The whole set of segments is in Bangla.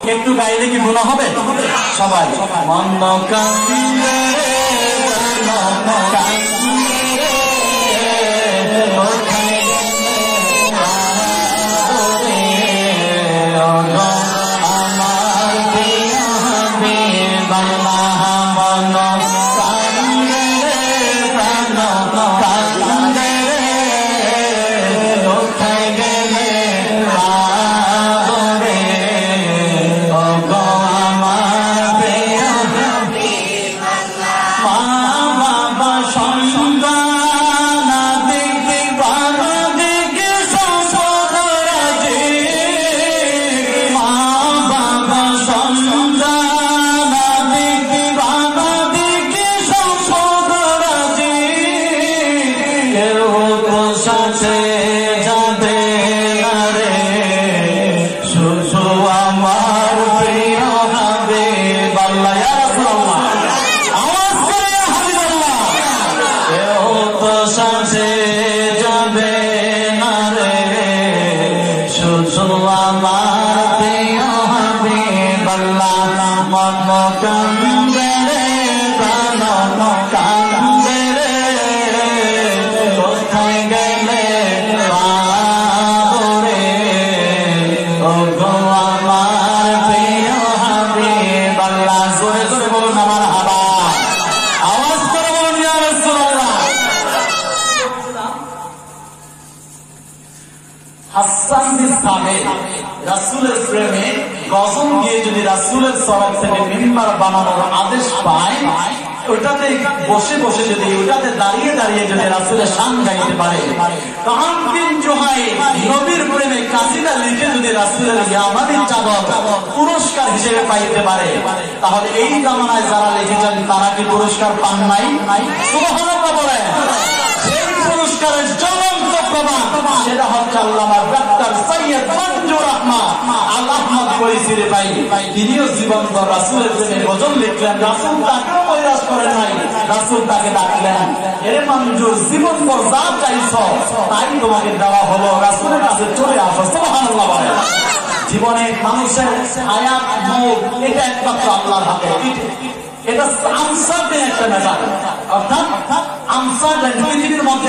একটু গাইলে কি গুনাহ হবে? সবাই মন কান্দিলে রাসূলের প্রেমে গজল গিয়ে যদি রাসূলের সওয়াব থেকে মিম্বার বানানোর আদেশ পায়, ওটাতে বসে বসে যদি ওটাতে দাঁড়িয়ে দাঁড়িয়ে যদি রাসূলের শান গাইতে পারে, কাম বিন জুহাই নবীর প্রেমে কাসিদা লিখে যদি রাসূলের ইয়ামানি চাদর পুরস্কার হিসেবে পাইতে পারে, তাহলে এই জামানায় যারা লিখেছেন তারা কি পুরস্কার পান নাই? সুবহানাল্লাহ বলেন। সেই পুরস্কারের জ্বলন্ত প্রমাণ সেটা হচ্ছে আল্লামা ডাক্তার সৈয়দ মঞ্জুর আহমদ আল আহমদ পরিচিরে ভাই। তিনিও জীবনভর রাসূলের প্রেমে গজল লিখলেন। রাসূল তাকেও কৈরাস করেন নাই, রাসূল তাকে ডাকলেন, এরে মঞ্জুর জীবনভর যা চাইছো তাই তোমাকে দেওয়া হলো, রাসূলের কাছে চলে আসো। সুবহানাল্লাহ বলেন। জীবনে মানুষের হায়াত মওত এটা একমাত্র আল্লাহর হাতে। এটা আনসারদের একটা ব্যাপার, অর্থাৎ আনসারদের পৃথিবীর মধ্যে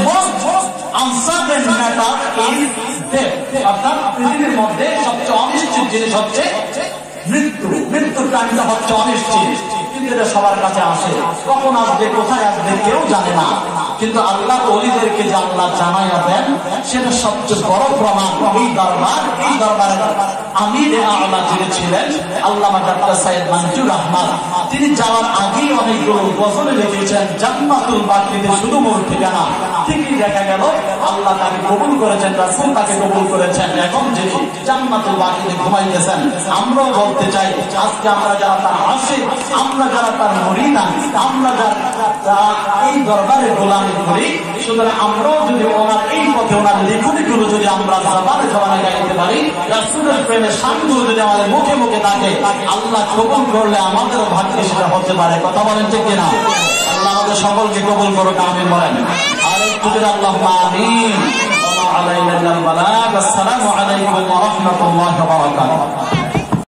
আনসারদের ম্যাটার ইজ ডেথ, অর্থাৎ পৃথিবীর মধ্যে সবচেয়ে অনিশ্চিত জিনিস হচ্ছে মৃত্যু। মৃত্যুর টাইমটা হচ্ছে অনিশ্চিত, কিন্তু এটা সবার কাছে আসে, কখন আসবে কোথায় আসবে কেউ জানে না। কিন্তু আল্লাহ ওলিদেরকে যে আল্লাহ জানাইয়া দেন সেটা সবচেয়ে বড় প্রমাণ। এই দরবারের আমির আলা যিনি ছিলেন আল্লামা ডাক্তার সৈয়দ মঞ্জুর আহমদ, তিনি যাওয়ার আগেই অনেকগুলো গজল লিখেছেন জান্নাতুল বাকিতে শুধু মোর ঠিকানা। ঠিকই দেখা গেল আল্লাহ তাকে কবুল করেছেন, রাসূল তাকে কবুল করেছেন। এখন যিনি জান্নাতুল বাকিতে ঘুমাইতেছেন, আমরাও বলতে চাই আজকে আমরা যারা তার আশিক, আমরা যারা তার মুরিদ, আমরা যারা এই দরবারে গোলামি করি, সুতরাং আমরাও যদি ওনার এই পথে ওনার লেখনীগুলো যদি আমরা জবানে জবানে গাইতে পারি, রাসূলের প্রেমের শানগুলো যদি আমাদের মুখে মুখে থাকে, আল্লাহ কবুল করলে আমাদেরও ভাগ্যে সেটা হতে পারে। কথা বলেন ঠিক কিনা? আল্লাহ আমাদের সকলকে কবুল করুক, আমিন বলেন। আর একটু যদি আল্লাহুম্মা আমিন। ওয়া আলাইনা আল বালাগ। আসসালামু আলাইকুম ওয়া রাহমাতুল্লাহি ওয়া বারাকাতুহু।